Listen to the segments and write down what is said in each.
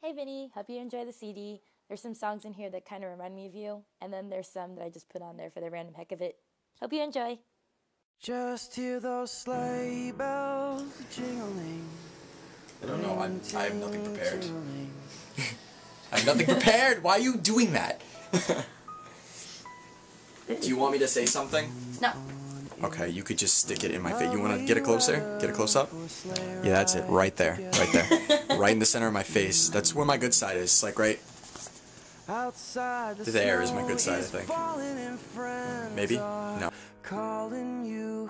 Hey Vinny, hope you enjoy the CD. There's some songs in here that kind of remind me of you, and then there's some that I just put on there for the random heck of it. Hope you enjoy. Just hear those sleigh bells jingling. I don't know, I have nothing prepared. I have nothing prepared! Why are you doing that? Do you want me to say something? No. Okay, you could just stick it in my face. You want to get it closer? Get it close up? Yeah, that's it. Right there. Right there. Right in the center of my face. That's where my good side is. Like right there is my good side, I think. Maybe? No. Calling you.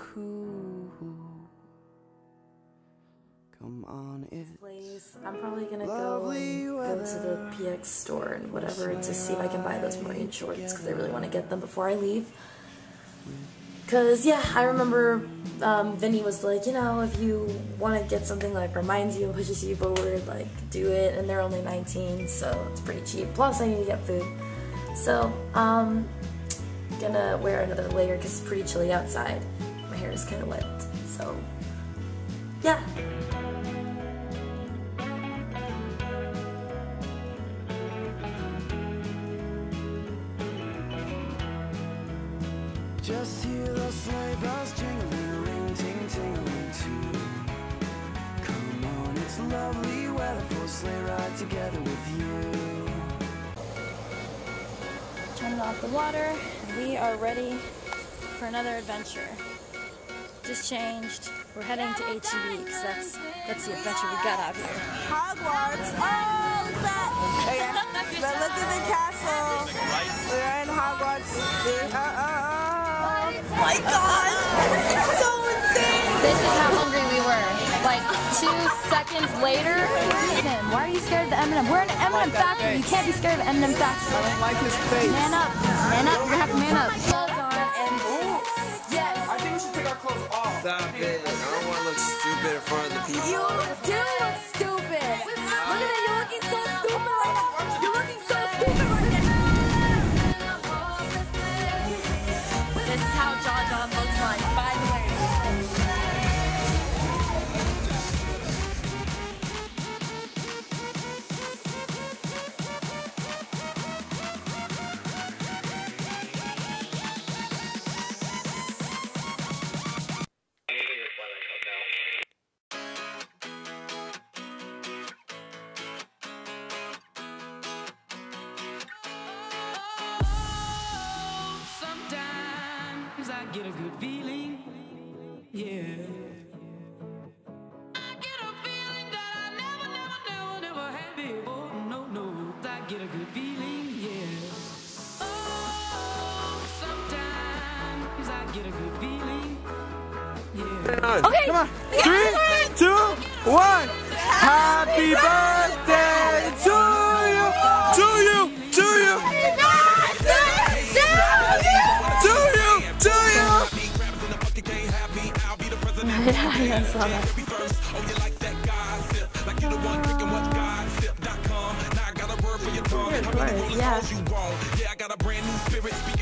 Come on, Please, I'm probably gonna go to the PX store and whatever to see if I can buy those marine shorts because I really want to get them before I leave. Cause yeah, I remember Vinny was like, you know, if you want to get something like reminds you and pushes you forward, like do it. And they're only 19, so it's pretty cheap. Plus, I need to get food, so gonna wear another layer because it's pretty chilly outside. My hair is kind of wet, so yeah. just hear those sleigh bells jingling, ring, ting, tingling too. Come on, it's lovely weather for a sleigh ride together with you. Turning off the water, and we are ready for another adventure. Just changed. We're heading to HEB because that's the adventure we got out here. Hogwarts. Oh, look at that. Okay. But look at the castle. We're in Hogwarts. Oh my God! It's so insane. This is how hungry we were. Like 2 seconds later. Why are you scared of the M&M? We're in an M&M factory. You can't be scared of M&M factory. I don't like his face. Man up. Man up. You're gonna have to man up. Gloves on and yes. I think we should take our clothes off. Stop it. I don't want to look stupid in front of the people. You do look stupid. Look at that. You're looking so stupid right now. You're looking so stupid right now. This is how John looks like, by the way. I get a good feeling, yeah. I get a feeling that I never had before. No, I get a good feeling, yeah. Oh, sometimes I get a good feeling, yeah. Okay. Come on. 3, 2, 1. Happy birthday to you. To you. To you. I saw that. Yeah.